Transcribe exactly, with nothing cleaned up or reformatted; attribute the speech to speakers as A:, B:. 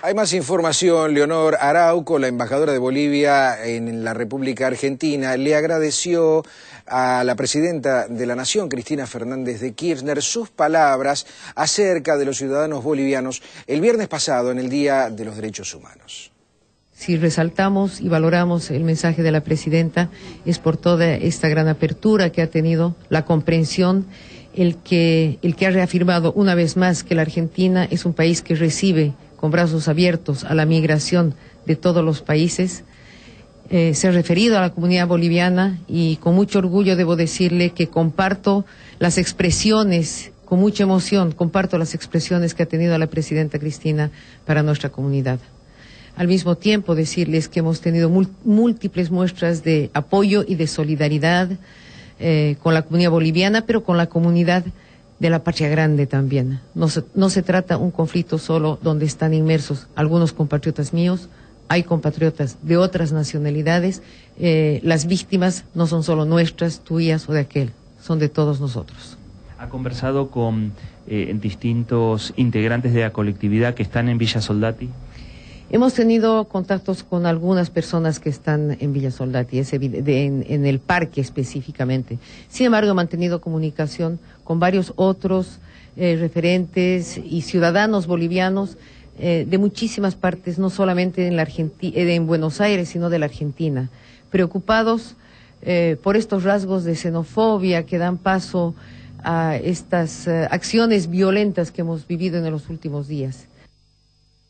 A: Hay más información. Leonor Arauco, la embajadora de Bolivia en la República Argentina, le agradeció a la presidenta de la Nación, Cristina Fernández de Kirchner, sus palabras acerca de los ciudadanos bolivianos el viernes pasado en el Día de los Derechos Humanos.
B: Si resaltamos y valoramos el mensaje de la presidenta, es por toda esta gran apertura que ha tenido, la comprensión, el que, el que ha reafirmado una vez más que la Argentina es un país que recibe con brazos abiertos a la migración de todos los países. Eh, se ha referido a la comunidad boliviana y con mucho orgullo debo decirle que comparto las expresiones, con mucha emoción, comparto las expresiones que ha tenido la presidenta Cristina para nuestra comunidad. Al mismo tiempo decirles que hemos tenido múltiples muestras de apoyo y de solidaridad eh, con la comunidad boliviana, pero con la comunidad de la Patria Grande también. No se, no se trata un conflicto solo donde están inmersos algunos compatriotas míos, hay compatriotas de otras nacionalidades. Eh, las víctimas no son solo nuestras, tuyas o de aquel, son de todos nosotros.
C: ¿Ha conversado con eh, distintos integrantes de la colectividad que están en Villa Soldati?
B: Hemos tenido contactos con algunas personas que están en Villa Soldati, es de, en, en el parque específicamente. Sin embargo, he mantenido comunicación con varios otros eh, referentes y ciudadanos bolivianos eh, de muchísimas partes, no solamente en, la Argenti- eh, en Buenos Aires, sino de la Argentina, preocupados eh, por estos rasgos de xenofobia que dan paso a estas eh, acciones violentas que hemos vivido en los últimos días.